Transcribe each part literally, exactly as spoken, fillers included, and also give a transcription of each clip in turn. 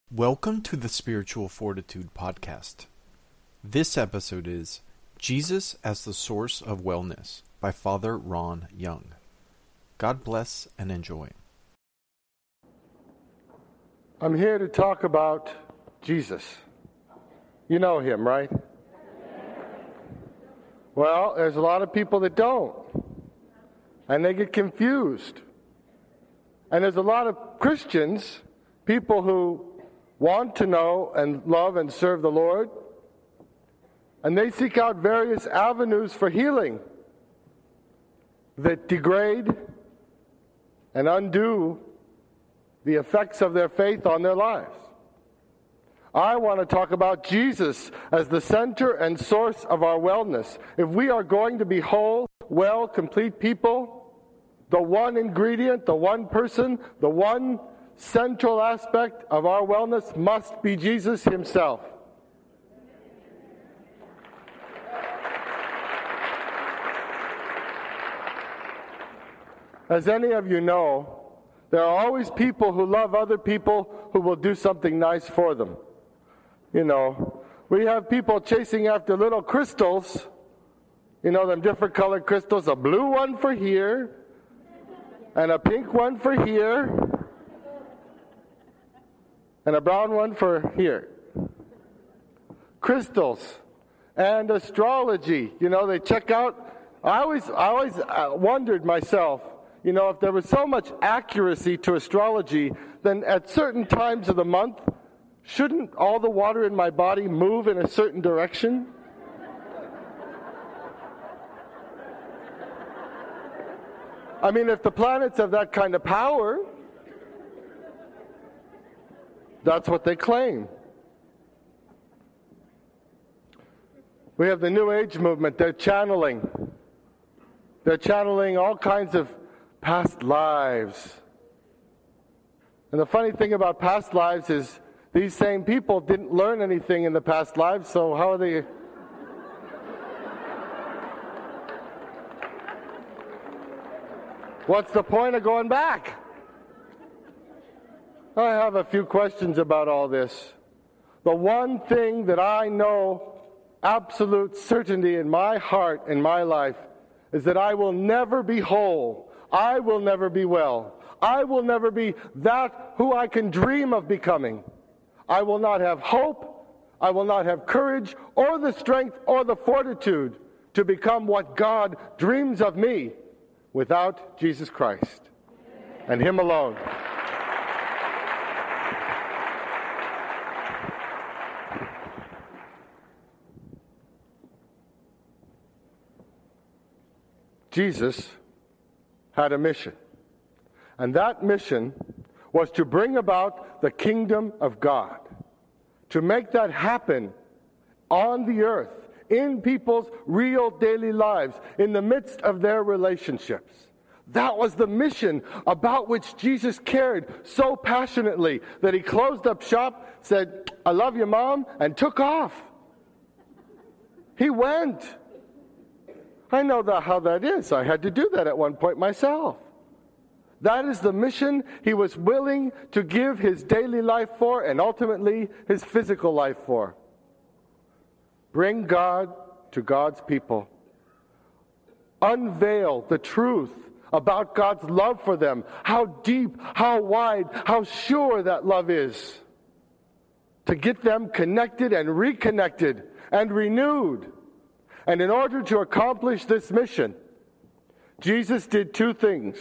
Welcome to the Spiritual Fortitude Podcast. This episode is Jesus as the Source of Wellness by Father Ron Young. God bless and enjoy. I'm here to talk about Jesus. You know him, right? Well, there's a lot of people that don't, and they get confused. And there's a lot of Christians, people who want to know and love and serve the Lord, and they seek out various avenues for healing that degrade and undo the effects of their faith on their lives. I want to talk about Jesus as the center and source of our wellness. If we are going to be whole, well, complete people, the one ingredient, the one person, the one central aspect of our wellness must be Jesus himself. As any of you know, there are always people who love other people who will do something nice for them. You know, we have people chasing after little crystals, you know, them different colored crystals, a blue one for here, and a pink one for here, and a brown one for here. Crystals and astrology. You know, they check out. I always, I always wondered myself, you know, if there was so much accuracy to astrology, then at certain times of the month, shouldn't all the water in my body move in a certain direction? I mean, if the planets have that kind of power, that's what they claim. We have the New Age movement. They're channeling. They're channeling all kinds of past lives. And the funny thing about past lives is these same people didn't learn anything in the past lives, so how are they... What's the point of going back? I have a few questions about all this. The one thing that I know absolute certainty in my heart, in my life, is that I will never be whole. I will never be well. I will never be that who I can dream of becoming. I will not have hope. I will not have courage or the strength or the fortitude to become what God dreams of me without Jesus Christ and Him alone. Jesus had a mission, and that mission was to bring about the kingdom of God, to make that happen on the earth, in people's real daily lives, in the midst of their relationships. That was the mission about which Jesus cared so passionately that He closed up shop, said, "I love you, Mom," and took off. He went. I know that how that is. I had to do that at one point myself. That is the mission He was willing to give His daily life for and ultimately His physical life for. Bring God to God's people. Unveil the truth about God's love for them. How deep, how wide, how sure that love is. To get them connected and reconnected and renewed. And in order to accomplish this mission, Jesus did two things.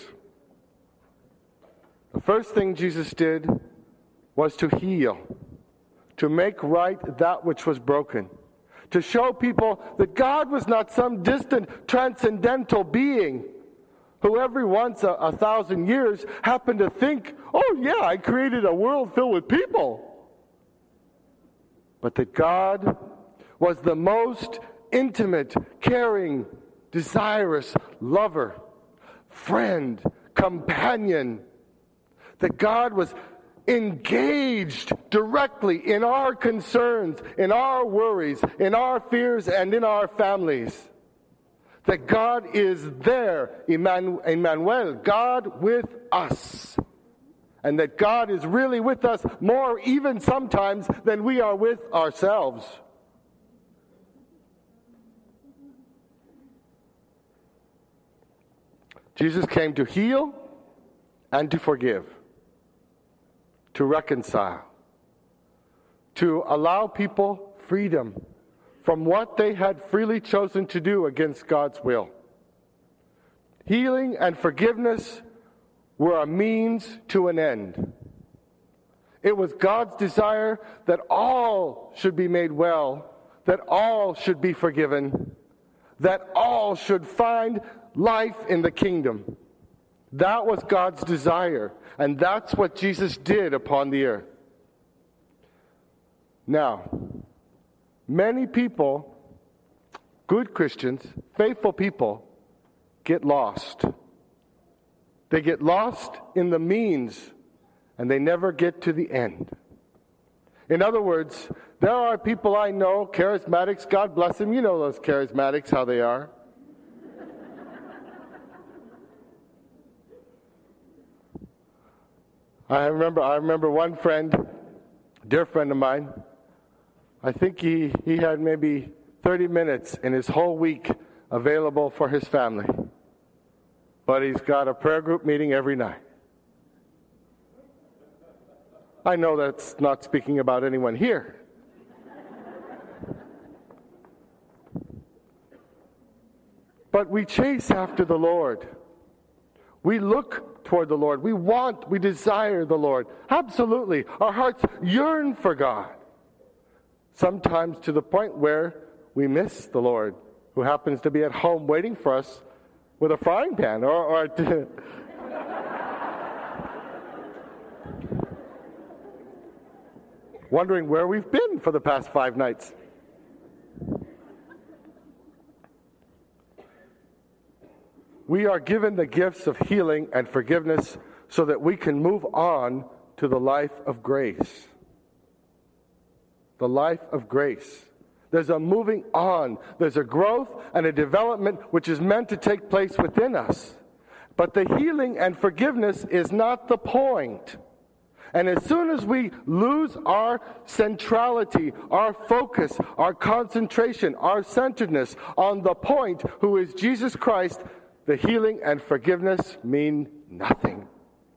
The first thing Jesus did was to heal, to make right that which was broken, to show people that God was not some distant transcendental being who every once a, a thousand years happened to think, "Oh yeah, I created a world filled with people." But that God was the most intimate, caring, desirous lover, friend, companion. That God was engaged directly in our concerns, in our worries, in our fears, and in our families. That God is there, Emmanuel, God with us. and that God is really with us more even sometimes than we are with ourselves. Jesus came to heal and to forgive, to reconcile, to allow people freedom from what they had freely chosen to do against God's will. Healing and forgiveness were a means to an end. It was God's desire that all should be made well, that all should be forgiven, that all should find life in the kingdom. That was God's desire, and that's what Jesus did upon the earth. Now, many people, good Christians, faithful people, get lost. They get lost in the means, and they never get to the end. In other words, there are people I know, charismatics, God bless them, you know those charismatics, how they are. I remember I remember one friend, dear friend of mine, I think he, he had maybe thirty minutes in his whole week available for his family. But he's got a prayer group meeting every night. I know that's not speaking about anyone here. But we chase after the Lord. We look toward the Lord. We want, we desire the Lord. Absolutely. Our hearts yearn for God. Sometimes to the point where we miss the Lord, who happens to be at home waiting for us with a frying pan or, or to wondering where we've been for the past five nights. We are given the gifts of healing and forgiveness so that we can move on to the life of grace. The life of grace. There's a moving on. There's a growth and a development which is meant to take place within us. But the healing and forgiveness is not the point. And as soon as we lose our centrality, our focus, our concentration, our centeredness on the point, who is Jesus Christ, the healing and forgiveness mean nothing.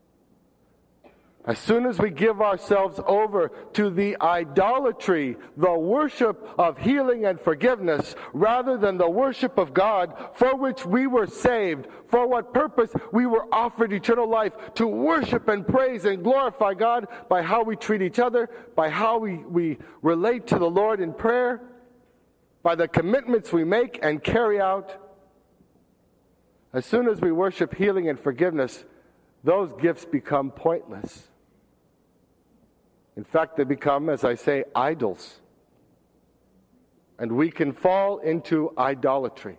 As soon as we give ourselves over to the idolatry, the worship of healing and forgiveness, rather than the worship of God for which we were saved, for what purpose we were offered eternal life, to worship and praise and glorify God by how we treat each other, by how we, we relate to the Lord in prayer, by the commitments we make and carry out. As soon as we worship healing and forgiveness, those gifts become pointless. In fact, they become, as I say, idols. And we can fall into idolatry.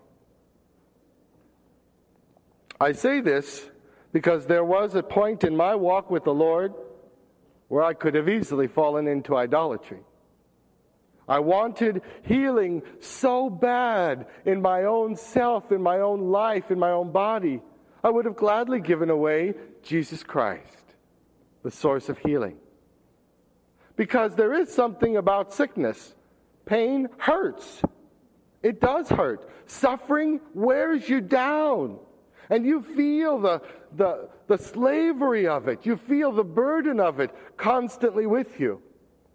I say this because there was a point in my walk with the Lord where I could have easily fallen into idolatry. I wanted healing so bad in my own self, in my own life, in my own body. I would have gladly given away Jesus Christ, the source of healing. Because there is something about sickness. Pain hurts. It does hurt. Suffering wears you down. And you feel the, the, the slavery of it. You feel the burden of it constantly with you.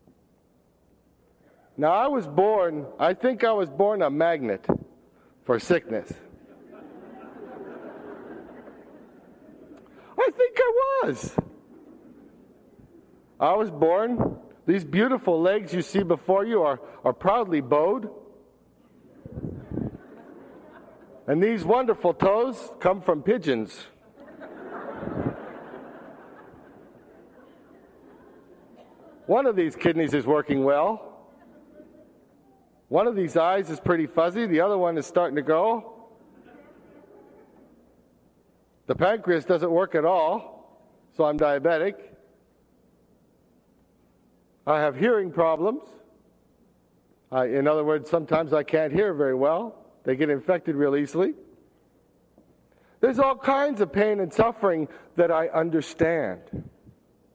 Now, I was born, I think I was born a magnet for sickness. I think I was. I was born, these beautiful legs you see before you are, are proudly bowed. And these wonderful toes come from pigeons. One of these kidneys is working well. One of these eyes is pretty fuzzy. The other one is starting to go. The pancreas doesn't work at all, so I'm diabetic. I have hearing problems. I, in other words, sometimes I can't hear very well. They get infected real easily. There's all kinds of pain and suffering that I understand.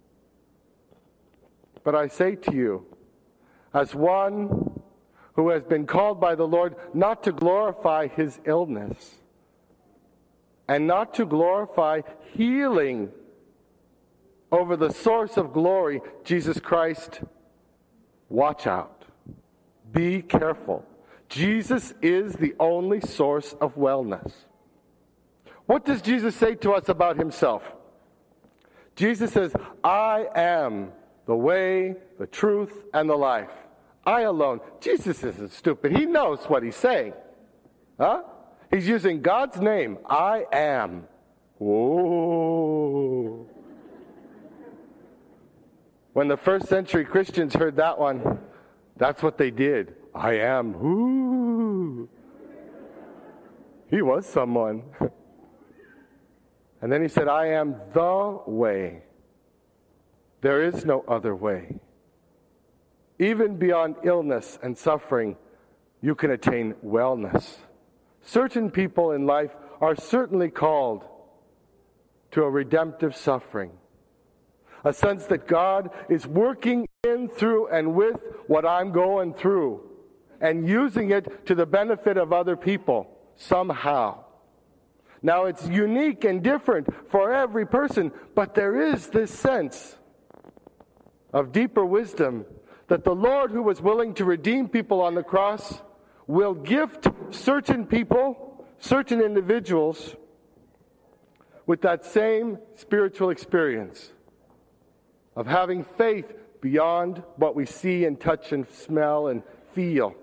But I say to you, as one who has been called by the Lord not to glorify his illness, and not to glorify healing over the source of glory, Jesus Christ, watch out. Be careful. Jesus is the only source of wellness. What does Jesus say to us about himself? Jesus says, I am the way, the truth, and the life. I alone. Jesus isn't stupid. He knows what he's saying. Huh? He's using God's name. I am. Whoa. When the first century Christians heard that one, that's what they did. I am. Ooh. He was someone. And then he said, I am the way. There is no other way. Even beyond illness and suffering, you can attain wellness. Certain people in life are certainly called to a redemptive suffering. A sense that God is working in, through, and with what I'm going through, and using it to the benefit of other people somehow. Now, it's unique and different for every person, but there is this sense of deeper wisdom that the Lord, who was willing to redeem people on the cross, will gift certain people, certain individuals, with that same spiritual experience of having faith beyond what we see and touch and smell and feel.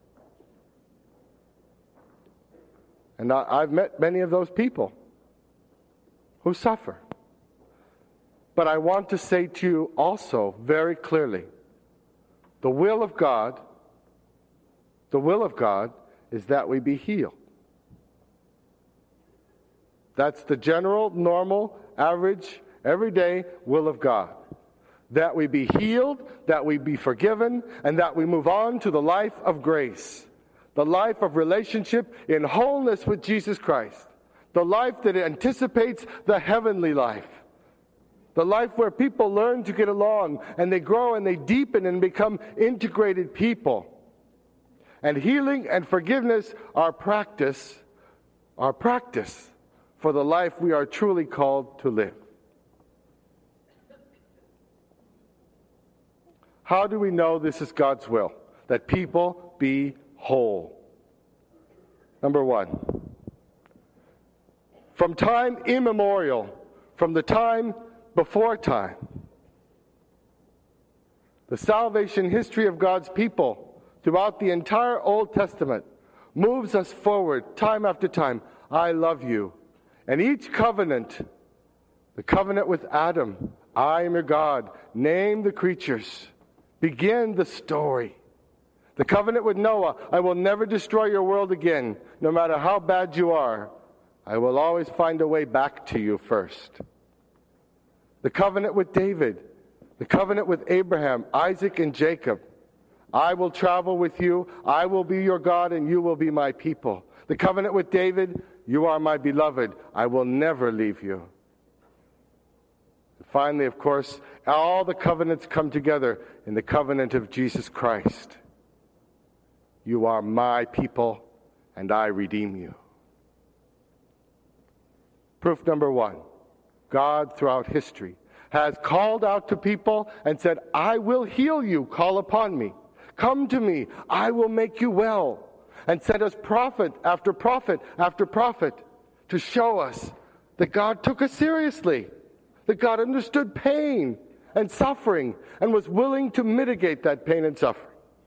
And I've met many of those people who suffer. But I want to say to you also very clearly, the will of God, the will of God is that we be healed. That's the general, normal, average, everyday will of God. That we be healed, that we be forgiven, and that we move on to the life of grace. The life of relationship in wholeness with Jesus Christ. The life that anticipates the heavenly life. The life where people learn to get along and they grow and they deepen and become integrated people. And healing and forgiveness are practice, are practice for the life we are truly called to live. How do we know this is God's will? That people be whole. Number one, from time immemorial, from the time before time, the salvation history of God's people throughout the entire Old Testament moves us forward time after time. I love you. And each covenant, the covenant with Adam, I am your God, name the creatures, begin the story. The covenant with Noah, I will never destroy your world again, no matter how bad you are. I will always find a way back to you first. The covenant with David, the covenant with Abraham, Isaac, and Jacob. I will travel with you, I will be your God, and you will be my people. The covenant with David, you are my beloved, I will never leave you. And finally, of course, all the covenants come together in the covenant of Jesus Christ. You are my people, and I redeem you. Proof number one. God, throughout history, has called out to people and said, I will heal you, call upon me. Come to me, I will make you well. And sent us prophet after prophet after prophet to show us that God took us seriously, that God understood pain and suffering and was willing to mitigate that pain and suffering.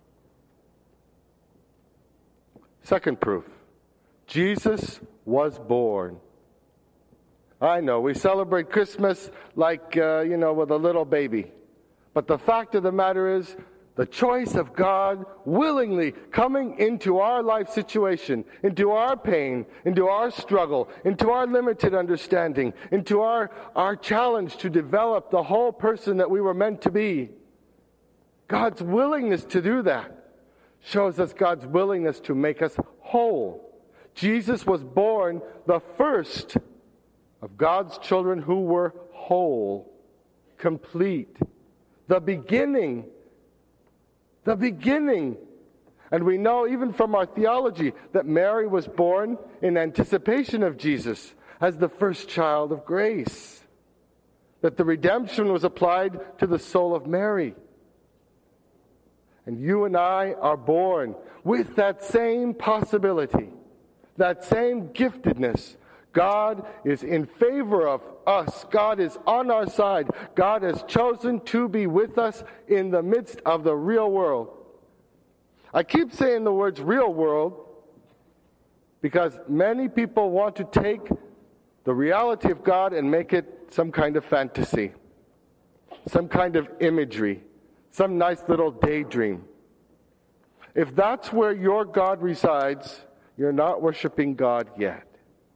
Second proof, Jesus was born. I know, we celebrate Christmas like, uh, you know, with a little baby. But the fact of the matter is, the choice of God willingly coming into our life situation, into our pain, into our struggle, into our limited understanding, into our, our challenge to develop the whole person that we were meant to be. God's willingness to do that shows us God's willingness to make us whole. Jesus was born the first of God's children who were whole, complete. the beginning. The beginning. And we know even from our theology that Mary was born in anticipation of Jesus as the first child of grace. That the redemption was applied to the soul of Mary. And you and I are born with that same possibility, that same giftedness. God is in favor of us. God is on our side. God has chosen to be with us in the midst of the real world. I keep saying the words real world because many people want to take the reality of God and make it some kind of fantasy, some kind of imagery, some nice little daydream. If that's where your God resides, you're not worshiping God yet.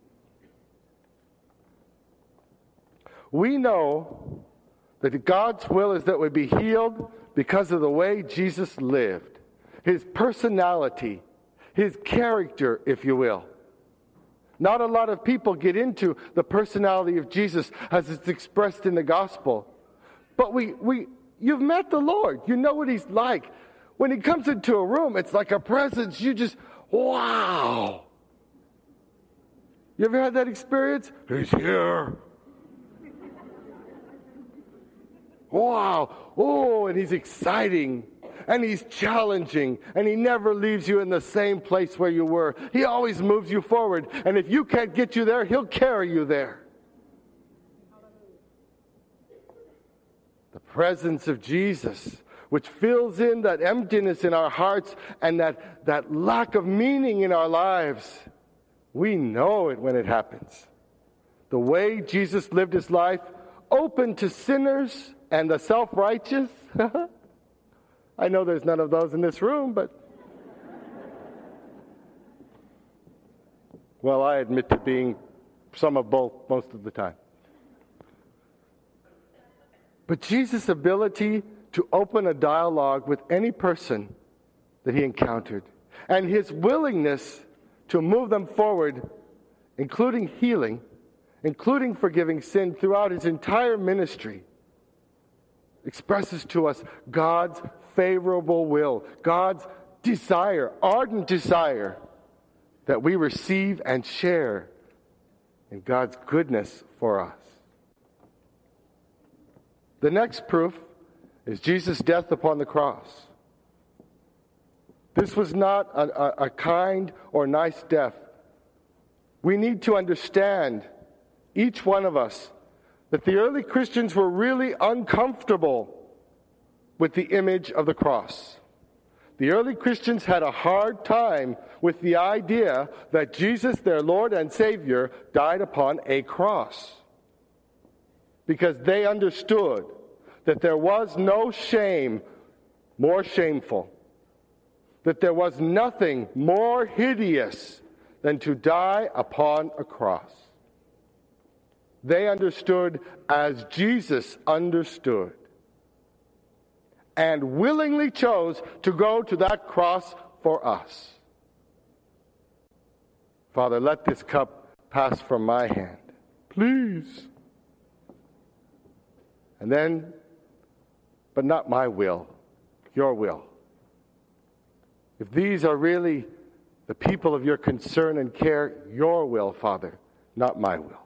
We know that God's will is that we be healed because of the way Jesus lived. His personality, his character, if you will. Not a lot of people get into the personality of Jesus as it's expressed in the gospel. But we, we, you've met the Lord. You know what he's like. When he comes into a room, it's like a presence. You just, wow. You ever had that experience? He's here. Wow. Oh, and he's exciting. And he's challenging, and he never leaves you in the same place where you were. He always moves you forward, and if you can't get you there, he'll carry you there. The presence of Jesus, which fills in that emptiness in our hearts and that, that lack of meaning in our lives, we know it when it happens. The way Jesus lived his life, open to sinners and the self-righteous. I know there's none of those in this room, but... Well, I admit to being some of both most of the time. But Jesus' ability to open a dialogue with any person that he encountered, and his willingness to move them forward, including healing, including forgiving sin throughout his entire ministry, expresses to us God's favorable will, God's desire, ardent desire, that we receive and share in God's goodness for us. The next proof is Jesus' death upon the cross. This was not a, a, a kind or nice death. We need to understand, each one of us, that the early Christians were really uncomfortable with the image of the cross. The early Christians had a hard time with the idea that Jesus, their Lord and Savior, died upon a cross. Because they understood that there was no shame more shameful, that there was nothing more hideous than to die upon a cross. They understood as Jesus understood, and willingly chose to go to that cross for us. Father, let this cup pass from my hand, please. And then, but not my will, your will. If these are really the people of your concern and care, your will, Father, not my will.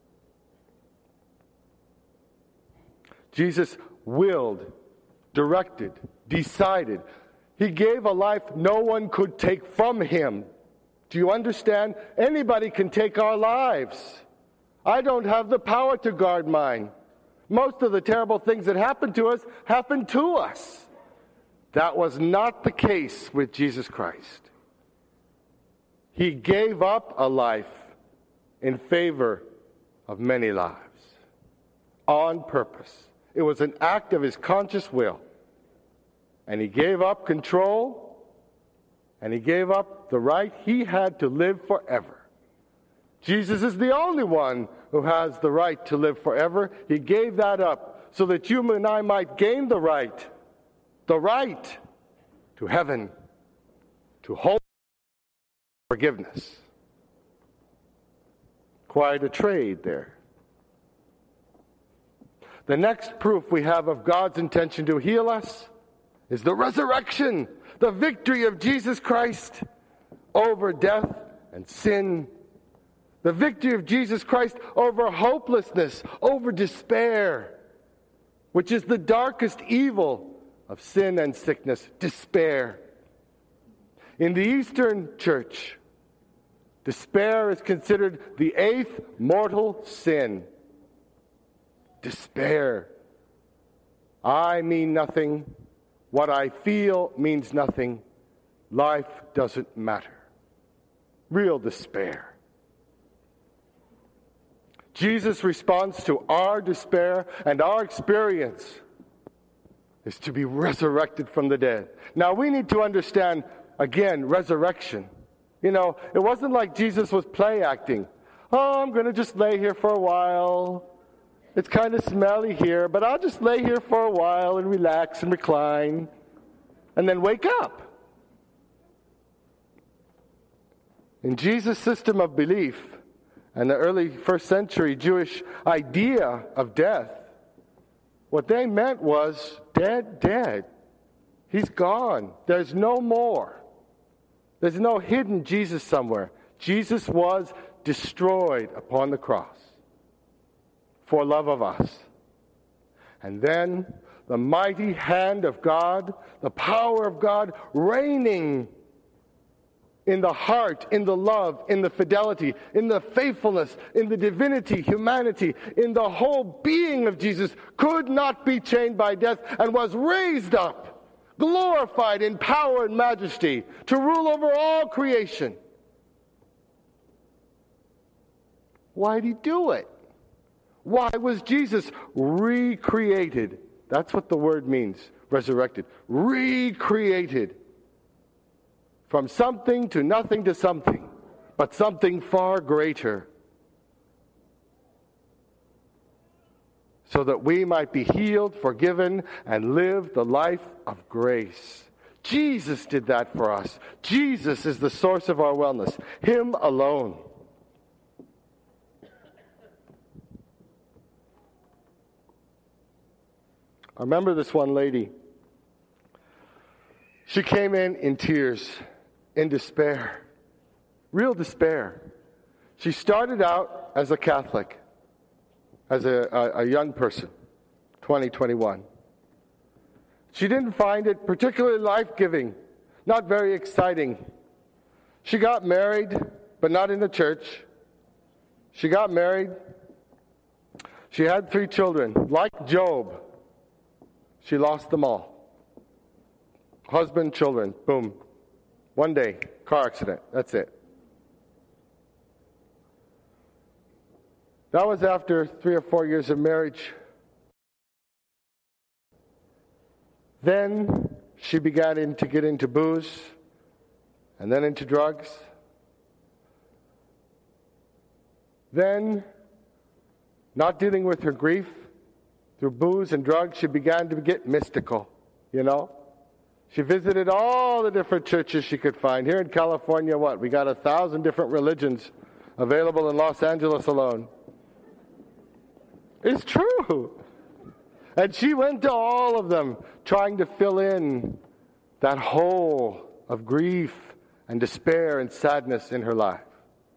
Jesus willed, directed, decided. He gave a life no one could take from him. Do you understand? Anybody can take our lives. I don't have the power to guard mine. Most of the terrible things that happen to us happen to us. That was not the case with Jesus Christ. He gave up a life in favor of many lives on purpose. It was an act of his conscious will. And he gave up control, and he gave up the right he had to live forever. Jesus is the only one who has the right to live forever. He gave that up so that you and I might gain the right, the right to heaven, to holiness, forgiveness. Quite a trade there. The next proof we have of God's intention to heal us is the resurrection, the victory of Jesus Christ over death and sin. The victory of Jesus Christ over hopelessness, over despair, which is the darkest evil of sin and sickness, despair. In the Eastern Church, despair is considered the eighth mortal sin. Despair. I mean nothing. What I feel means nothing. Life doesn't matter. Real despair. Jesus' response to our despair and our experience is to be resurrected from the dead. Now we need to understand, again, resurrection. You know, it wasn't like Jesus was play acting. Oh, I'm going to just lay here for a while. It's kind of smelly here, but I'll just lay here for a while and relax and recline and then wake up. In Jesus' system of belief and the early first century Jewish idea of death, what they meant was dead, dead. He's gone. There's no more. There's no hidden Jesus somewhere. Jesus was destroyed upon the cross for love of us. And then the mighty hand of God, the power of God reigning in the heart, in the love, in the fidelity, in the faithfulness, in the divinity, humanity, in the whole being of Jesus, could not be chained by death and was raised up, glorified in power and majesty, to rule over all creation. Why did he do it? Why was Jesus recreated? That's what the word means, resurrected. Recreated. From something to nothing to something, but something far greater. So that we might be healed, forgiven, and live the life of grace. Jesus did that for us. Jesus is the source of our wellness. Him alone. I remember this one lady. She came in in tears, in despair, real despair. She started out as a Catholic, as a, a, a young person, twenty, twenty-one. She didn't find it particularly life-giving, not very exciting. She got married, but not in the church. She got married. She had three children. Like Job, she lost them all. Husband, children, boom. One day, car accident, that's it. That was after three or four years of marriage. Then she began in, to get into booze, and then into drugs. Then, not dealing with her grief, through booze and drugs, she began to get mystical, you know. She visited all the different churches she could find. Here in California, what? We got a thousand different religions available in Los Angeles alone. It's true. And she went to all of them, trying to fill in that hole of grief and despair and sadness in her life.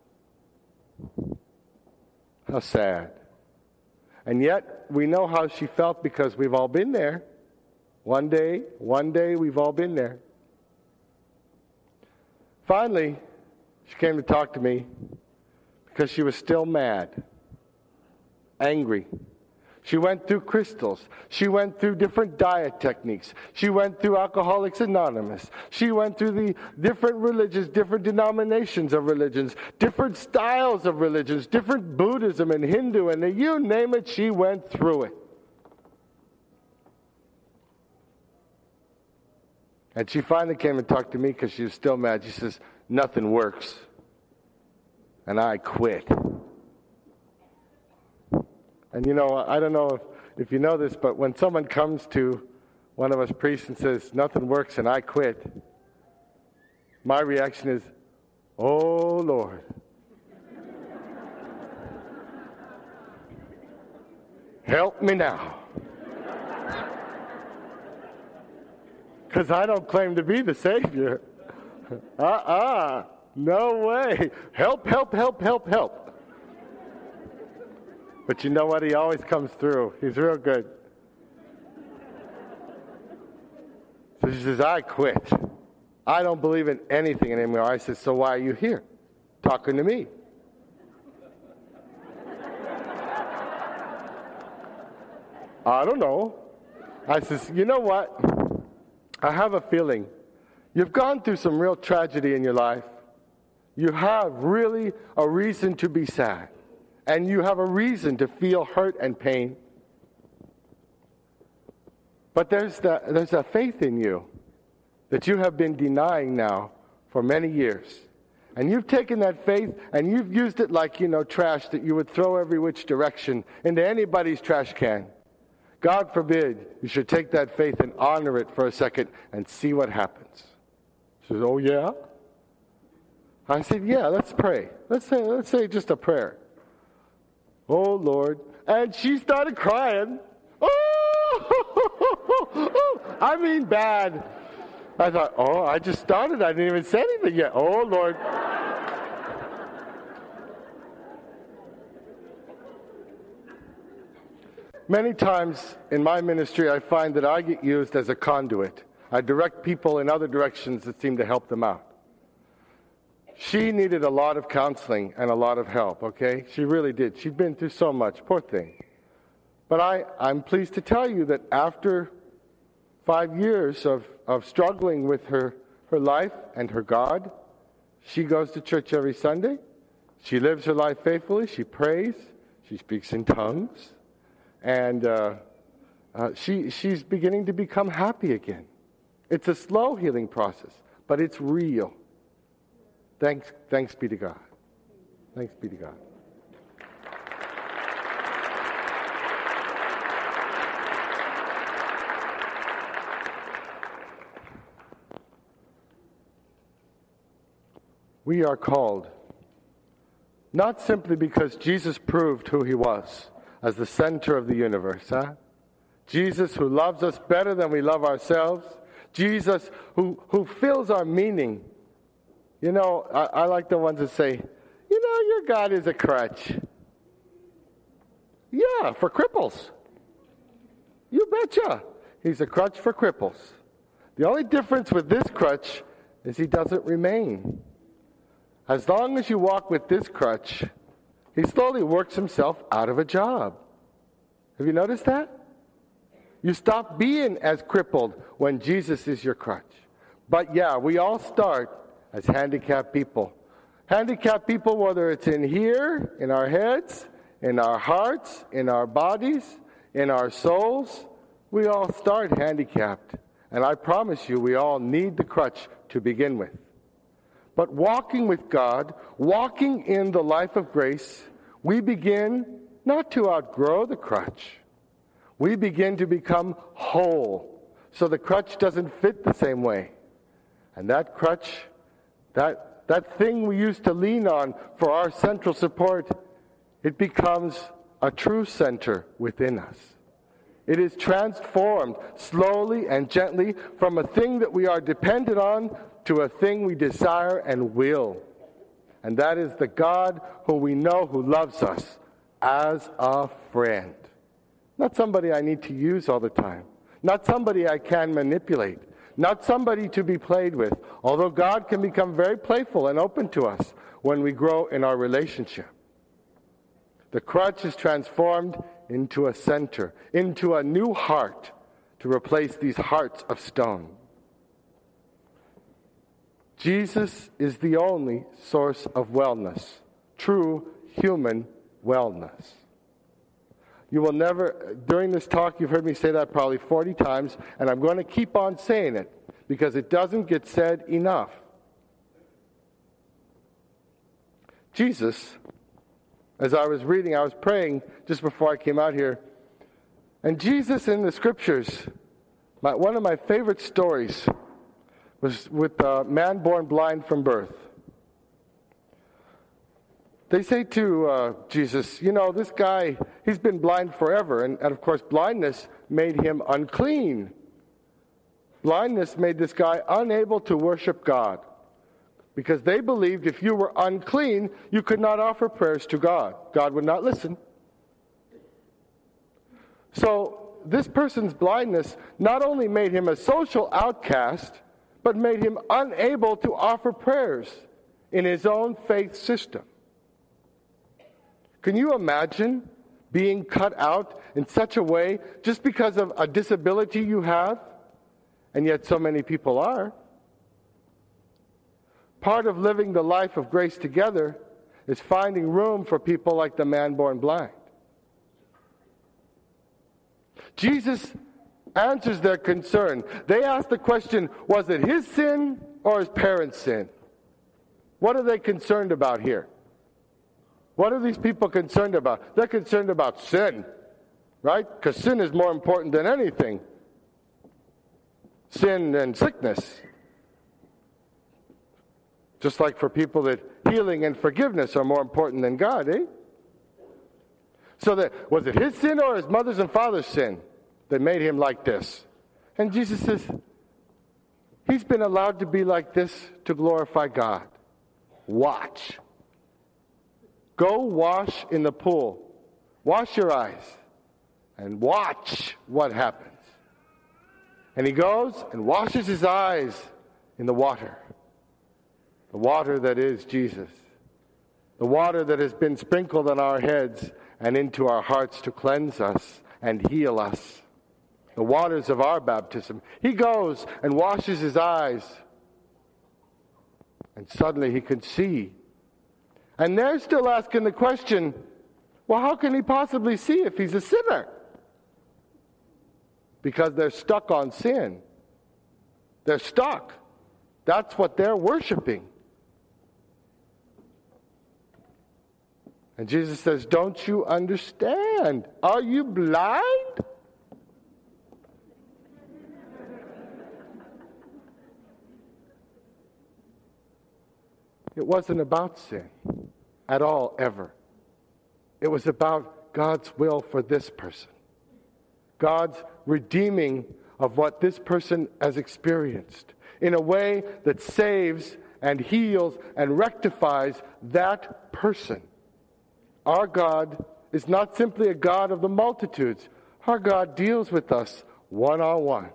How sad. And yet, we know how she felt because we've all been there. One day, one day, we've all been there. Finally, she came to talk to me because she was still mad, angry. She went through crystals. She went through different diet techniques. She went through Alcoholics Anonymous. She went through the different religions, different denominations of religions, different styles of religions, different Buddhism and Hindu, and you name it, she went through it. And she finally came and talked to me because she was still mad. She says, nothing works. And I quit. And you know, I don't know if, if you know this, but when someone comes to one of us priests and says, nothing works and I quit, my reaction is, oh Lord. help me now. Because I don't claim to be the Savior. Uh-uh. No way. Help, help, help, help, help. But you know what? He always comes through. He's real good. So she says, I quit. I don't believe in anything anymore. I said, so why are you here? Talking to me. I don't know. I says, you know what? I have a feeling. You've gone through some real tragedy in your life. You have really a reason to be sad. And you have a reason to feel hurt and pain. But there's the, there's a faith in you that you have been denying now for many years. And you've taken that faith and you've used it like, you know, trash that you would throw every which direction into anybody's trash can. God forbid you should take that faith and honor it for a second and see what happens. She says, oh yeah? I said, yeah, let's pray. Let's say, let's say just a prayer. Oh, Lord. And she started crying. Oh, I mean bad. I thought, oh, I just started. I didn't even say anything yet. Oh, Lord. Many times in my ministry, I find that I get used as a conduit. I direct people in other directions that seem to help them out. She needed a lot of counseling and a lot of help, okay? She really did. She'd been through so much, poor thing. But I, I'm pleased to tell you that after five years of, of struggling with her, her life and her God, she goes to church every Sunday. She lives her life faithfully. She prays. She speaks in tongues. And uh, uh, she, she's beginning to become happy again. It's a slow healing process, but it's real. Thanks, thanks be to God. Thanks be to God. We are called, not simply because Jesus proved who he was as the center of the universe, huh? Jesus who loves us better than we love ourselves. Jesus who, who fills our meaning. You know, I, I like the ones that say, you know, your God is a crutch. Yeah, for cripples. You betcha. He's a crutch for cripples. The only difference with this crutch is he doesn't remain. As long as you walk with this crutch, he slowly works himself out of a job. Have you noticed that? You stop being as crippled when Jesus is your crutch. But yeah, we all start as handicapped people. Handicapped people, whether it's in here, in our heads, in our hearts, in our bodies, in our souls, we all start handicapped. And I promise you, we all need the crutch to begin with. But walking with God, walking in the life of grace, we begin not to outgrow the crutch. We begin to become whole, so the crutch doesn't fit the same way. And that crutch, that, that thing we used to lean on for our central support, it becomes a true center within us. It is transformed slowly and gently from a thing that we are dependent on to a thing we desire and will. And that is the God who we know who loves us as a friend. Not somebody I need to use all the time. Not somebody I can manipulate. Not somebody to be played with. Although God can become very playful and open to us when we grow in our relationship. The crutch is transformed into a center, into a new heart to replace these hearts of stone. Jesus is the only source of wellness, true human wellness. You will never, during this talk, you've heard me say that probably forty times, and I'm going to keep on saying it because it doesn't get said enough. Jesus, as I was reading, I was praying just before I came out here, and Jesus in the scriptures, my, one of my favorite stories was with a man born blind from birth. They say to uh, Jesus, you know, this guy, he's been blind forever. And, and of course, blindness made him unclean. Blindness made this guy unable to worship God. Because they believed if you were unclean, you could not offer prayers to God. God would not listen. So this person's blindness not only made him a social outcast, but made him unable to offer prayers in his own faith system. Can you imagine being cut out in such a way just because of a disability you have? And yet so many people are. Part of living the life of grace together is finding room for people like the man born blind. Jesus answers their concern. They ask the question, was it his sin or his parents' sin? What are they concerned about here? What are these people concerned about? They're concerned about sin, right? Because sin is more important than anything. Sin and sickness. Just like for people that healing and forgiveness are more important than God, eh? So that, was it his sin or his mother's and father's sin that made him like this? And Jesus says, he's been allowed to be like this to glorify God. Watch. Go wash in the pool. Wash your eyes. And watch what happens. And he goes and washes his eyes in the water. The water that is Jesus. The water that has been sprinkled on our heads and into our hearts to cleanse us and heal us. The waters of our baptism. He goes and washes his eyes. And suddenly he can see. And they're still asking the question, well, how can he possibly see if he's a sinner? Because they're stuck on sin. They're stuck. That's what they're worshiping. And Jesus says, don't you understand? Are you blind? It wasn't about sin at all, ever. It was about God's will for this person. God's redeeming of what this person has experienced in a way that saves and heals and rectifies that person. Our God is not simply a God of the multitudes. Our God deals with us one-on-one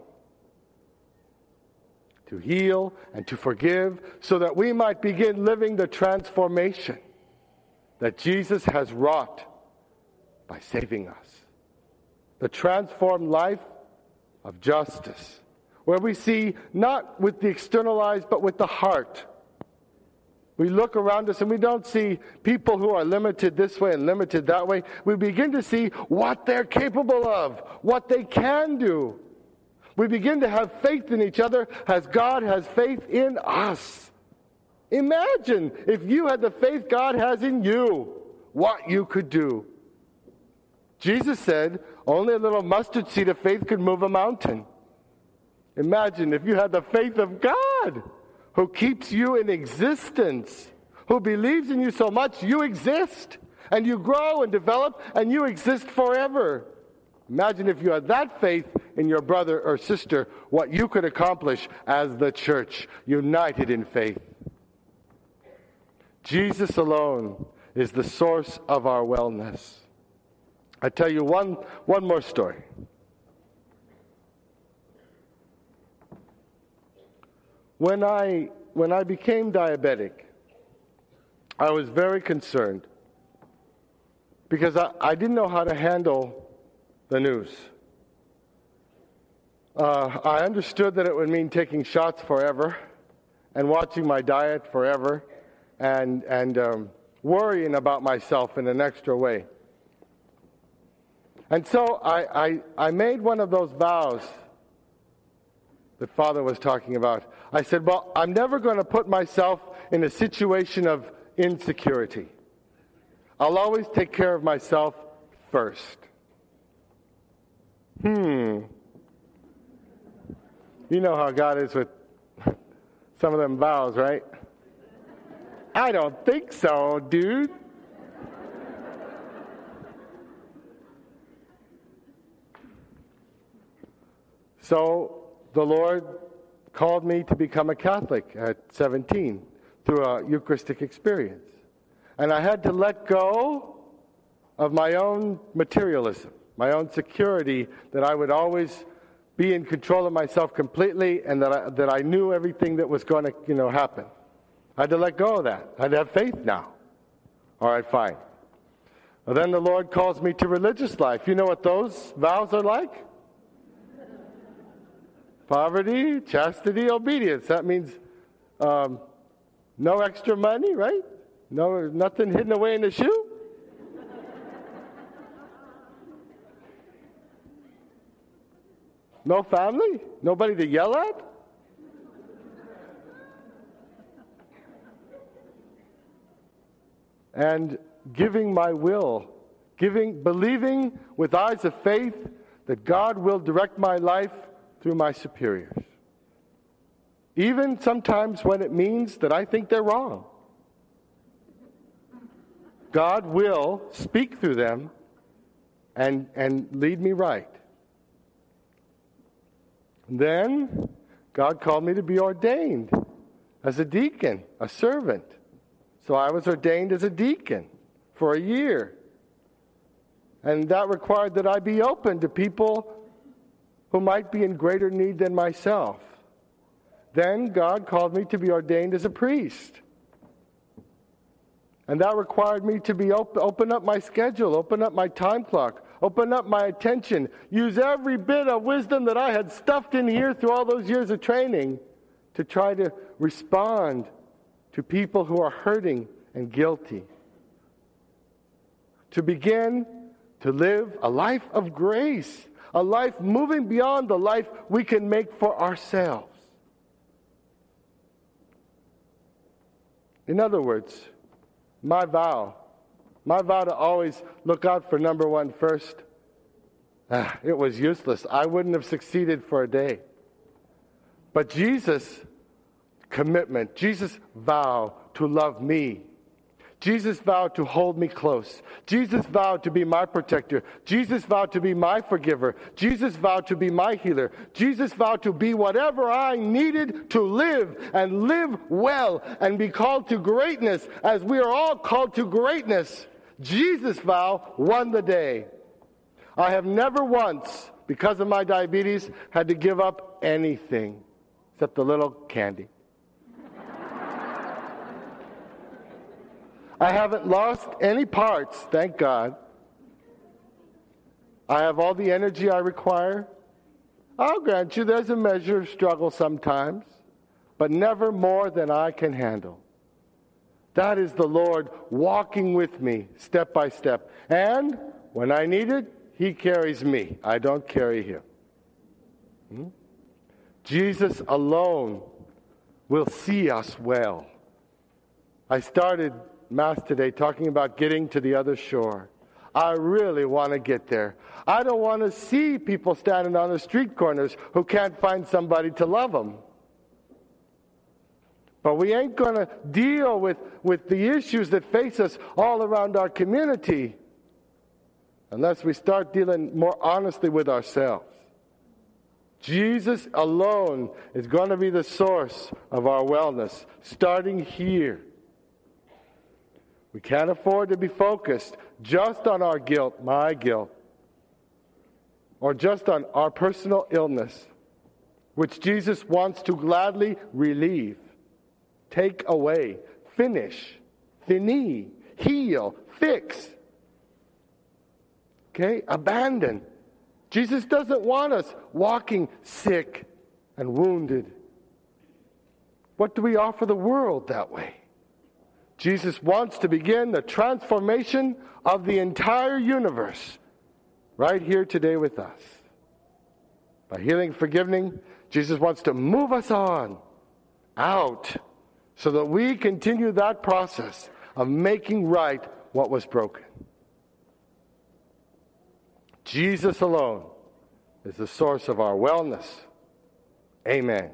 to heal and to forgive so that we might begin living the transformation that Jesus has wrought by saving us. The transformed life of justice, where we see not with the external eyes but with the heart. We look around us and we don't see people who are limited this way and limited that way. We begin to see what they're capable of, what they can do. We begin to have faith in each other as God has faith in us. Imagine if you had the faith God has in you, what you could do. Jesus said, only a little mustard seed of faith could move a mountain. Imagine if you had the faith of God, who keeps you in existence, who believes in you so much you exist, and you grow and develop, and you exist forever. Imagine if you had that faith in your brother or sister, what you could accomplish as the church, united in faith. Jesus alone is the source of our wellness. I tell you one, one more story. When I, when I became diabetic, I was very concerned because I, I didn't know how to handle the news. Uh, I understood that it would mean taking shots forever and watching my diet forever and, and um, worrying about myself in an extra way. And so I, I, I made one of those vows that Father was talking about. I said, well, I'm never going to put myself in a situation of insecurity. I'll always take care of myself first. Hmm. You know how God is with some of them vows, right? I don't think so, dude. So the Lord called me to become a Catholic at seventeen through a Eucharistic experience. And I had to let go of my own materialism, my own security that I would always be in control of myself completely and that I, that I knew everything that was going to, you know, happen. I had to let go of that. I had to have faith now. All right, fine. Well, then the Lord calls me to religious life. You know what those vows are like? Poverty, chastity, obedience. That means um, no extra money, right? No, nothing hidden away in the shoe. No family? Nobody to yell at? And giving my will, giving, believing with eyes of faith that God will direct my life through my superiors. Even sometimes when it means that I think they're wrong. God will speak through them and, and lead me right. Then God called me to be ordained as a deacon, a servant. So I was ordained as a deacon for a year. And that required that I be open to people who might be in greater need than myself. Then God called me to be ordained as a priest. And that required me to be op- open up my schedule, open up my time clock, open up my attention, use every bit of wisdom that I had stuffed in here through all those years of training to try to respond to people who are hurting and guilty. To begin to live a life of grace, a life moving beyond the life we can make for ourselves. In other words, my vow, my vow to always look out for number one first, ah, it was useless. I wouldn't have succeeded for a day. But Jesus' commitment, Jesus' vow to love me, Jesus vowed to hold me close. Jesus vowed to be my protector. Jesus vowed to be my forgiver. Jesus vowed to be my healer. Jesus vowed to be whatever I needed to live and live well and be called to greatness as we are all called to greatness. Jesus' vow won the day. I have never once, because of my diabetes, had to give up anything except a little candy. I haven't lost any parts, thank God. I have all the energy I require. I'll grant you there's a measure of struggle sometimes, but never more than I can handle. That is the Lord walking with me step by step. And when I need it, He carries me. I don't carry Him. Hmm? Jesus alone will see us well. I started Mass today talking about getting to the other shore. I really want to get there. I don't want to see people standing on the street corners who can't find somebody to love them. But we ain't going to deal with, with the issues that face us all around our community unless we start dealing more honestly with ourselves. Jesus alone is going to be the source of our wellness, starting here. We can't afford to be focused just on our guilt, my guilt, or just on our personal illness, which Jesus wants to gladly relieve, take away, finish, fini, heal, fix. Okay? Abandon. Jesus doesn't want us walking sick and wounded. What do we offer the world that way? Jesus wants to begin the transformation of the entire universe right here today with us. By healing, forgiving, Jesus wants to move us on, out, so that we continue that process of making right what was broken. Jesus alone is the source of our wellness. Amen.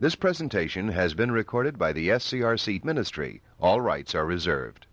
This presentation has been recorded by the S C R C Ministry. All rights are reserved.